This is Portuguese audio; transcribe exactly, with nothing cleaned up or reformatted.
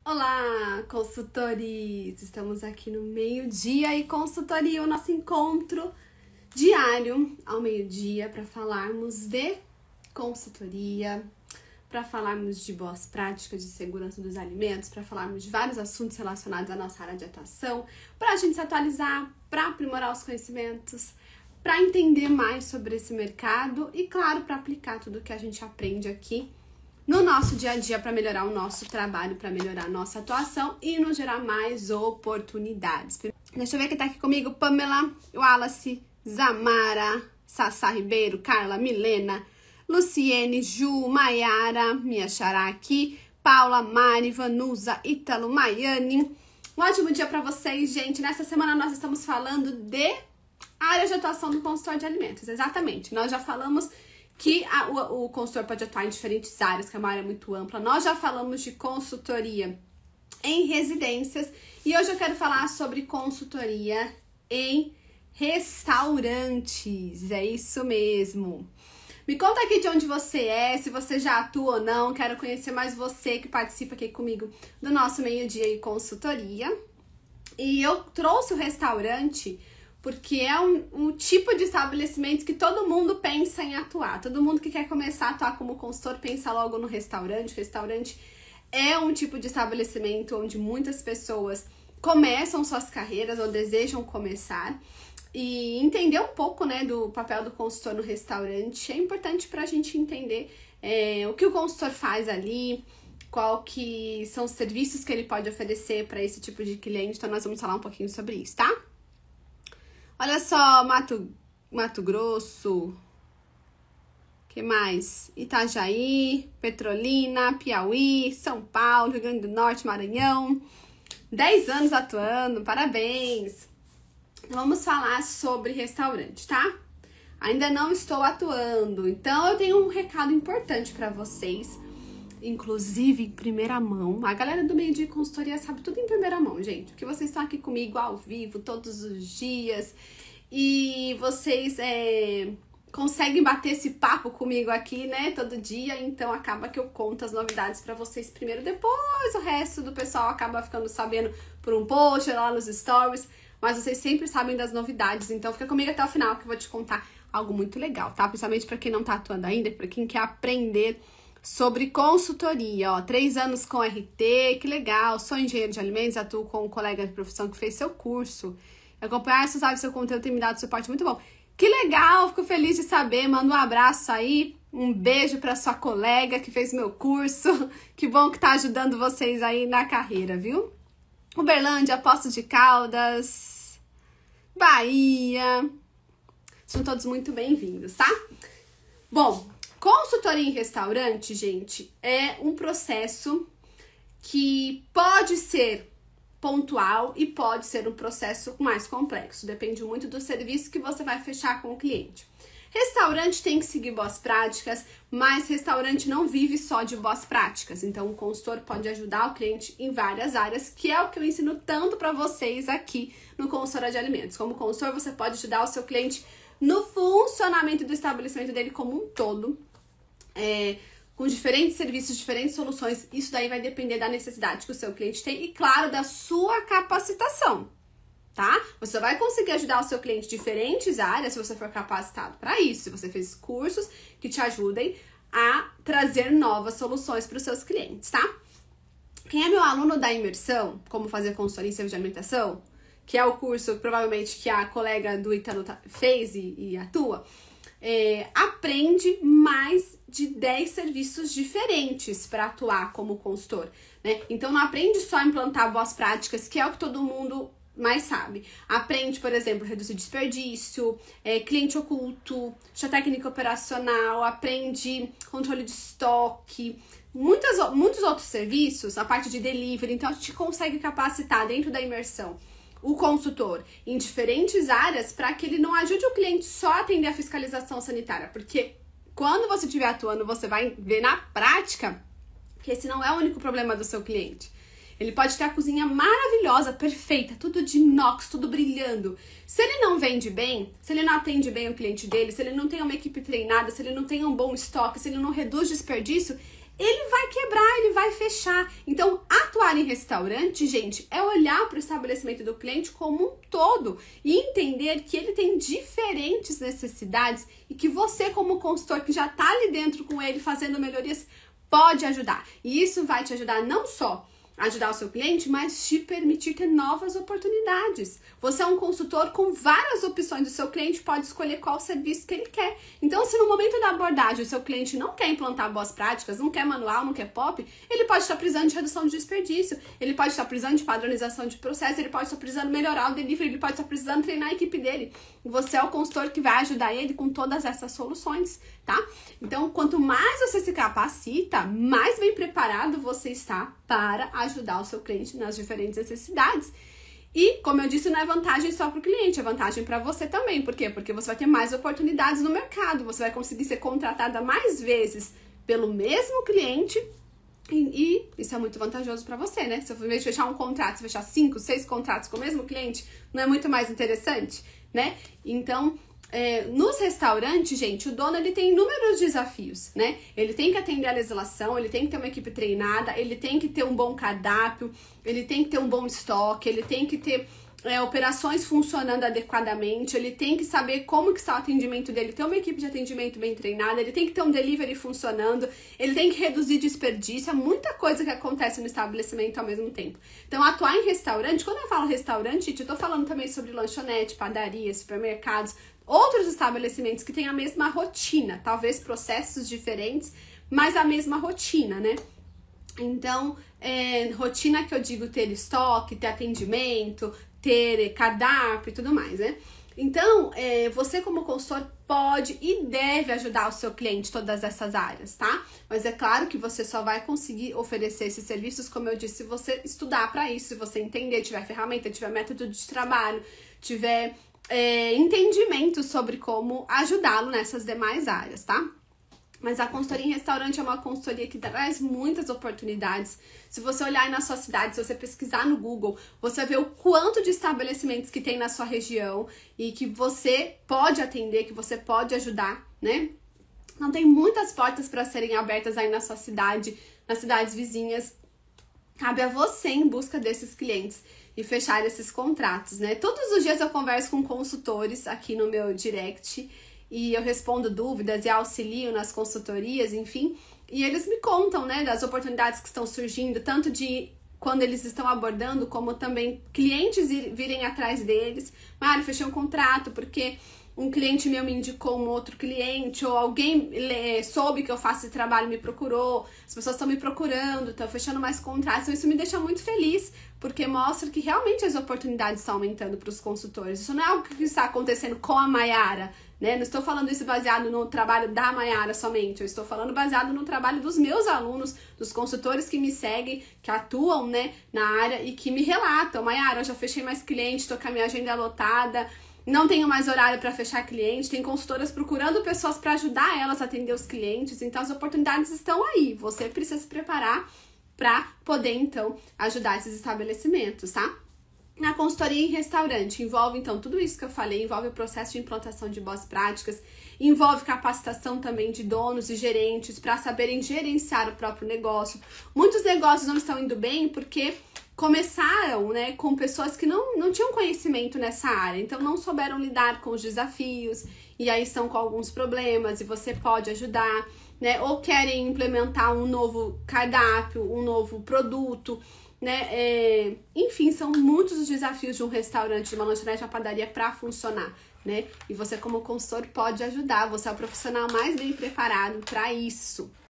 Olá, consultores! Estamos aqui no meio-dia e consultoria, o nosso encontro diário ao meio-dia para falarmos de consultoria, para falarmos de boas práticas de segurança dos alimentos, para falarmos de vários assuntos relacionados à nossa área de atuação, para a gente se atualizar, para aprimorar os conhecimentos, para entender mais sobre esse mercado e, claro, para aplicar tudo que a gente aprende aqui no nosso dia a dia para melhorar o nosso trabalho, para melhorar a nossa atuação e nos gerar mais oportunidades. Deixa eu ver quem tá aqui comigo: Pamela, Wallace, Zamara, Sassá Ribeiro, Carla, Milena, Luciene, Ju, Maiara, minha xará aqui, Paula, Mari, Vanusa, Ítalo, Maiane. Um ótimo dia para vocês, gente. Nessa semana nós estamos falando de área de atuação do consultor de alimentos. Exatamente, nós já falamos que a, o, o consultor pode atuar em diferentes áreas, que é uma área muito ampla. Nós já falamos de consultoria em residências e hoje eu quero falar sobre consultoria em restaurantes. É isso mesmo. Me conta aqui de onde você é, se você já atua ou não. Quero conhecer mais você que participa aqui comigo do nosso meio-dia em consultoria. E eu trouxe o restaurante porque é um, um tipo de estabelecimento que todo mundo pensa em atuar. Todo mundo que quer começar a atuar como consultor pensa logo no restaurante. O restaurante é um tipo de estabelecimento onde muitas pessoas começam suas carreiras ou desejam começar. E entender um pouco, né, do papel do consultor no restaurante é importante para a gente entender é, o que o consultor faz ali, qual que são os serviços que ele pode oferecer para esse tipo de cliente. Então nós vamos falar um pouquinho sobre isso, tá? Olha só, Mato, Mato Grosso, que mais? Itajaí, Petrolina, Piauí, São Paulo, Rio Grande do Norte, Maranhão. dez anos atuando, parabéns! Vamos falar sobre restaurante, tá? Ainda não estou atuando, então eu tenho um recado importante para vocês, inclusive em primeira mão. A galera do meio de consultoria sabe tudo em primeira mão, gente, porque vocês estão aqui comigo ao vivo todos os dias e vocês é, conseguem bater esse papo comigo aqui, né, todo dia, então acaba que eu conto as novidades para vocês primeiro, depois o resto do pessoal acaba ficando sabendo por um post lá nos stories, mas vocês sempre sabem das novidades, então fica comigo até o final que eu vou te contar algo muito legal, tá? Principalmente para quem não tá atuando ainda, para quem quer aprender sobre consultoria, ó, três anos com R T, que legal, sou engenheiro de alimentos, atuo com um colega de profissão que fez seu curso, acompanhar e sabe seu conteúdo tem me dado suporte muito bom, que legal, fico feliz de saber, mando um abraço aí, um beijo para sua colega que fez meu curso, que bom que tá ajudando vocês aí na carreira, viu? Uberlândia, Poços de Caldas, Bahia, são todos muito bem-vindos, tá? Bom, consultoria em restaurante, gente, é um processo que pode ser pontual e pode ser um processo mais complexo. Depende muito do serviço que você vai fechar com o cliente. Restaurante tem que seguir boas práticas, mas restaurante não vive só de boas práticas. Então, o consultor pode ajudar o cliente em várias áreas, que é o que eu ensino tanto para vocês aqui no Consultoria de Alimentos. Como consultor, você pode ajudar o seu cliente no funcionamento do estabelecimento dele como um todo, É, com diferentes serviços, diferentes soluções. Isso daí vai depender da necessidade que o seu cliente tem e, claro, da sua capacitação, tá? Você vai conseguir ajudar o seu cliente em diferentes áreas se você for capacitado para isso, se você fez cursos que te ajudem a trazer novas soluções para os seus clientes, tá? Quem é meu aluno da imersão, como fazer consultoria em serviço de alimentação, que é o curso provavelmente que a colega do Ítalo fez e, e atua, É, aprende mais de dez serviços diferentes para atuar como consultor, né? Então não aprende só a implantar boas práticas, que é o que todo mundo mais sabe. Aprende, por exemplo, reduzir desperdício, é, cliente oculto, ficha técnica operacional, aprende controle de estoque, muitas, muitos outros serviços, a parte de delivery. Então a gente consegue capacitar dentro da imersão o consultor em diferentes áreas para que ele não ajude o cliente só a atender a fiscalização sanitária, porque quando você estiver atuando, você vai ver na prática que esse não é o único problema do seu cliente. Ele pode ter a cozinha maravilhosa, perfeita, tudo de inox, tudo brilhando. Se ele não vende bem, se ele não atende bem o cliente dele, se ele não tem uma equipe treinada, se ele não tem um bom estoque, se ele não reduz desperdício, ele vai quebrar, ele vai fechar. Então, atuar consultório em restaurante, gente, é olhar para o estabelecimento do cliente como um todo e entender que ele tem diferentes necessidades e que você, como consultor que já está ali dentro com ele fazendo melhorias, pode ajudar. E isso vai te ajudar não só a ajudar o seu cliente, mas te permitir ter novas oportunidades. Você é um consultor com várias opções, o seu cliente pode escolher qual serviço que ele quer. Então, se no momento da abordagem o seu cliente não quer implantar boas práticas, não quer manual, não quer pop, ele pode estar precisando de redução de desperdício, ele pode estar precisando de padronização de processo, ele pode estar precisando melhorar o delivery, ele pode estar precisando treinar a equipe dele. Você é o consultor que vai ajudar ele com todas essas soluções, tá? Então, quanto mais você se capacita, mais bem preparado você está para ajudar o seu cliente nas diferentes necessidades. E, como eu disse, não é vantagem só para o cliente, é vantagem para você também. Por quê? Porque você vai ter mais oportunidades no mercado, você vai conseguir ser contratada mais vezes pelo mesmo cliente e, e isso é muito vantajoso para você, né? Se eu, ao invés de fechar um contrato, se fechar cinco, seis contratos com o mesmo cliente, não é muito mais interessante, né? Então, É, nos restaurantes, gente, o dono ele tem inúmeros desafios, né? Ele tem que atender a legislação, ele tem que ter uma equipe treinada, ele tem que ter um bom cardápio, ele tem que ter um bom estoque, ele tem que ter é, operações funcionando adequadamente, ele tem que saber como que está o atendimento dele, ter uma equipe de atendimento bem treinada, ele tem que ter um delivery funcionando, ele tem que reduzir desperdício, é muita coisa que acontece no estabelecimento ao mesmo tempo. Então, atuar em restaurante, quando eu falo restaurante, gente, eu tô falando também sobre lanchonete, padaria, supermercados, outros estabelecimentos que têm a mesma rotina, talvez processos diferentes, mas a mesma rotina, né? Então, é, rotina que eu digo ter estoque, ter atendimento, ter cardápio e tudo mais, né? Então, é, você como consultor pode e deve ajudar o seu cliente em todas essas áreas, tá? Mas é claro que você só vai conseguir oferecer esses serviços, como eu disse, se você estudar para isso, se você entender, tiver ferramenta, tiver método de trabalho, tiver é, entendimento sobre como ajudá-lo nessas demais áreas, tá? Mas a consultoria em restaurante é uma consultoria que traz muitas oportunidades. Se você olhar aí na sua cidade, se você pesquisar no Google, você vai ver o quanto de estabelecimentos que tem na sua região e que você pode atender, que você pode ajudar, né? Então tem muitas portas para serem abertas aí na sua cidade, nas cidades vizinhas. Cabe a você em busca desses clientes e fechar esses contratos, né? Todos os dias eu converso com consultores aqui no meu direct e eu respondo dúvidas e auxilio nas consultorias, enfim, e eles me contam, né, das oportunidades que estão surgindo, tanto de quando eles estão abordando, como também clientes virem atrás deles. Ah, eu fechei um contrato porque um cliente meu me indicou um outro cliente, ou alguém soube que eu faço esse trabalho e me procurou, as pessoas estão me procurando, estão fechando mais contratos, então isso me deixa muito feliz, porque mostra que realmente as oportunidades estão aumentando para os consultores. Isso não é algo que está acontecendo com a Mayara, né? Não estou falando isso baseado no trabalho da Mayara somente, eu estou falando baseado no trabalho dos meus alunos, dos consultores que me seguem, que atuam, né, na área e que me relatam: Mayara, eu já fechei mais cliente, estou com a minha agenda lotada, não tenho mais horário para fechar cliente. Tem consultoras procurando pessoas para ajudar elas a atender os clientes. Então as oportunidades estão aí, você precisa se preparar para poder então ajudar esses estabelecimentos, tá? Na consultoria em restaurante envolve então tudo isso que eu falei, envolve o processo de implantação de boas práticas, envolve capacitação também de donos e gerentes para saberem gerenciar o próprio negócio. Muitos negócios não estão indo bem porque começaram, né, com pessoas que não, não tinham conhecimento nessa área, então não souberam lidar com os desafios e aí estão com alguns problemas e você pode ajudar, né, ou querem implementar um novo cardápio, um novo produto, né, é, enfim, são muitos os desafios de um restaurante, de uma lanchonete, uma padaria para funcionar, né, e você como consultor pode ajudar, você é o profissional mais bem preparado para isso.